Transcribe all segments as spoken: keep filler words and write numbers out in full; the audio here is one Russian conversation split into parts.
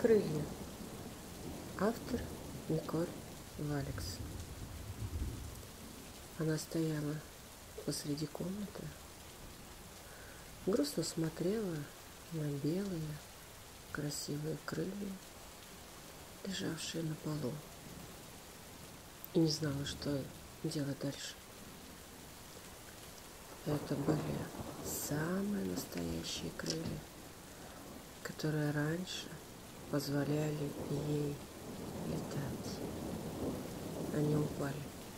Крылья. Автор Николь Валекс. Она стояла посреди комнаты, грустно смотрела на белые красивые крылья, лежавшие на полу, и не знала, что делать дальше. Это были самые настоящие крылья, которые раньше позволяли ей летать. Они упали.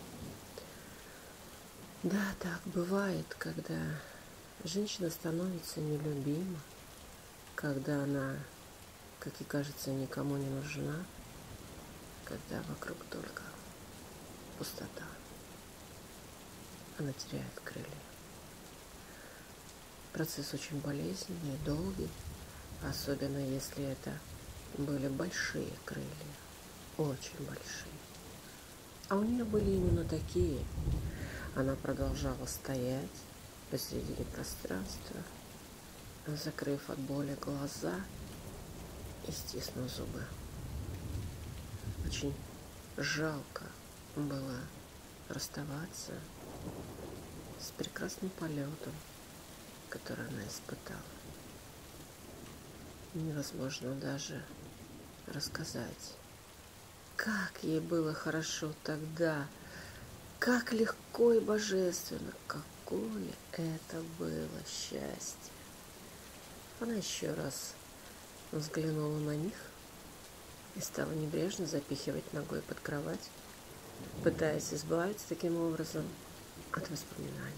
Да, так бывает, когда женщина становится нелюбима, когда она, как и кажется, никому не нужна, когда вокруг только пустота. Она теряет крылья. Процесс очень болезненный, долгий, особенно если это были большие крылья, очень большие. А у нее были именно такие. Она продолжала стоять посредине пространства, закрыв от боли глаза и стиснув зубы. Очень жалко было расставаться с прекрасным полетом, который она испытала. Невозможно даже рассказать, как ей было хорошо тогда, как легко и божественно, какое это было счастье. Она еще раз взглянула на них и стала небрежно запихивать ногой под кровать, пытаясь избавиться таким образом от воспоминаний.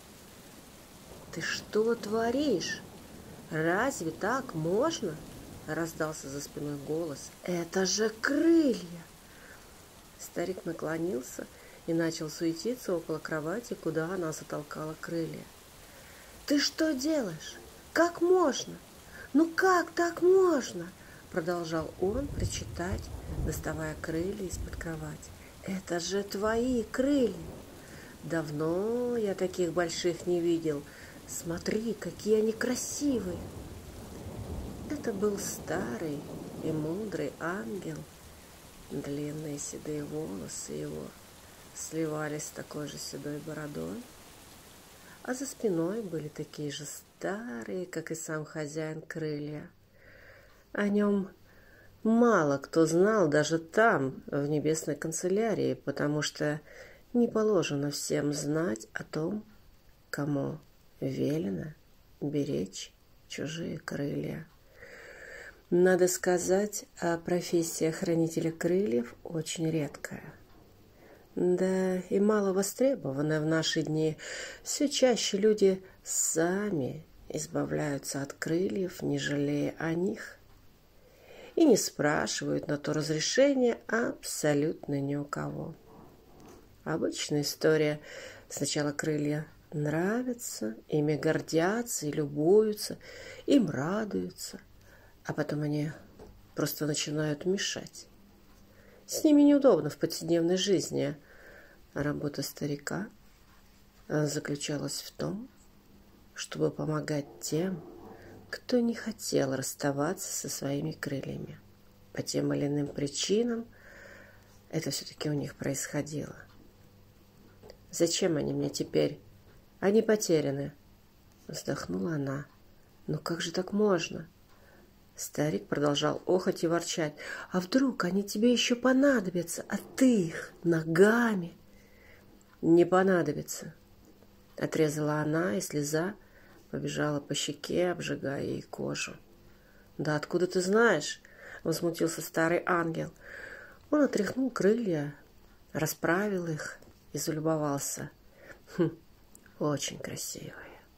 «Ты что творишь? Разве так можно?» — раздался за спиной голос. «Это же крылья!» Старик наклонился и начал суетиться около кровати, куда она затолкала крылья. «Ты что делаешь? Как можно? Ну как так можно?» — продолжал он причитать, доставая крылья из-под кровати. «Это же твои крылья! Давно я таких больших не видел. Смотри, какие они красивые!» Это был старый и мудрый ангел. Длинные седые волосы его сливались с такой же седой бородой, а за спиной были такие же старые, как и сам хозяин, крылья. О нем мало кто знал даже там, в небесной канцелярии, потому что не положено всем знать о том, кому велено беречь чужие крылья. Надо сказать, а профессия хранителя крыльев очень редкая. Да и мало востребованная в наши дни. Все чаще люди сами избавляются от крыльев, не жалея о них. И не спрашивают на то разрешения абсолютно ни у кого. Обычная история. Сначала крылья нравятся, ими гордятся и любуются, им радуются. А потом они просто начинают мешать. С ними неудобно в повседневной жизни. А работа старика заключалась в том, чтобы помогать тем, кто не хотел расставаться со своими крыльями. По тем или иным причинам это все-таки у них происходило. «Зачем они мне теперь? Они потеряны», — вздохнула она. «Но как же так можно?» Старик продолжал охать и ворчать. «А вдруг они тебе еще понадобятся, а ты их ногами?» «Не понадобится», — отрезала она, и слеза побежала по щеке, обжигая ей кожу. «Да откуда ты знаешь?» — возмутился старый ангел. Он отряхнул крылья, расправил их и залюбовался. «Хм, очень красивые.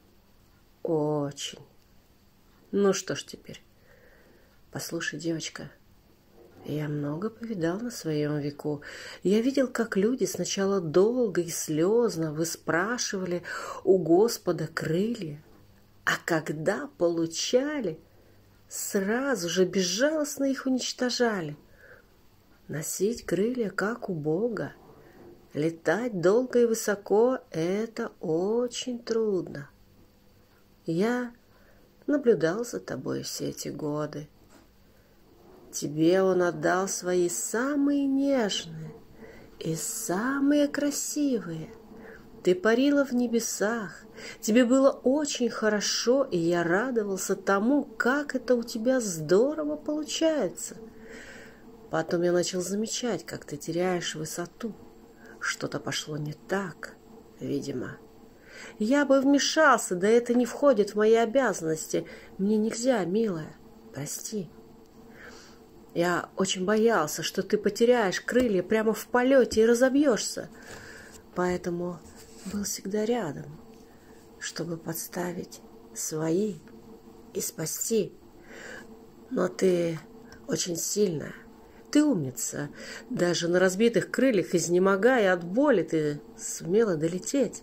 Очень. Ну что ж теперь? Послушай, девочка, я много повидал на своем веку. Я видел, как люди сначала долго и слезно выспрашивали у Господа крылья, а когда получали, сразу же безжалостно их уничтожали. Носить крылья, как у Бога, летать долго и высоко — это очень трудно. Я наблюдал за тобой все эти годы. Тебе он отдал свои самые нежные и самые красивые. Ты парила в небесах, тебе было очень хорошо, и я радовался тому, как это у тебя здорово получается. Потом я начал замечать, как ты теряешь высоту. Что-то пошло не так, видимо. Я бы вмешался, да это не входит в мои обязанности. Мне нельзя, милая, прости. Я очень боялся, что ты потеряешь крылья прямо в полете и разобьешься. Поэтому был всегда рядом, чтобы подставить свои и спасти. Но ты очень сильная, ты умница. Даже на разбитых крыльях, изнемогая от боли, ты сумела долететь.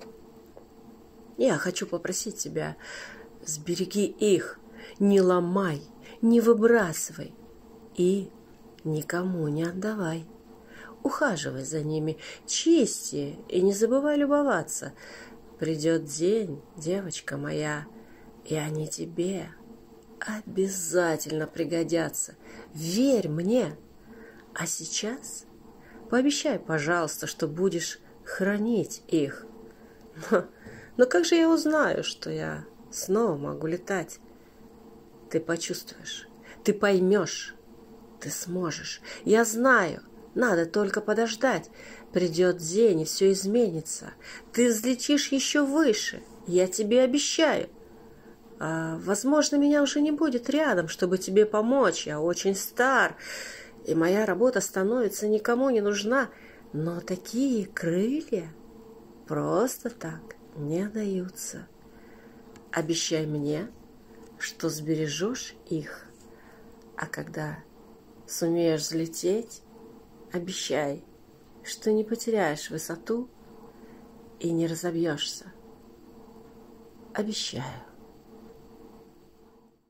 Я хочу попросить тебя, сбереги их, не ломай, не выбрасывай и никому не отдавай. Ухаживай за ними, чисти и не забывай любоваться. Придет день, девочка моя, и они тебе обязательно пригодятся. Верь мне. А сейчас пообещай, пожалуйста, что будешь хранить их. Но, но как же я узнаю, что я снова могу летать? Ты почувствуешь, ты поймешь, ты сможешь. Я знаю. Надо только подождать. Придет день, и все изменится. Ты взлетишь еще выше. Я тебе обещаю. А, возможно, меня уже не будет рядом, чтобы тебе помочь. Я очень стар, и моя работа становится никому не нужна. Но такие крылья просто так не даются. Обещай мне, что сбережешь их. А когда сумеешь взлететь, обещай, что не потеряешь высоту и не разобьешься. Обещаю.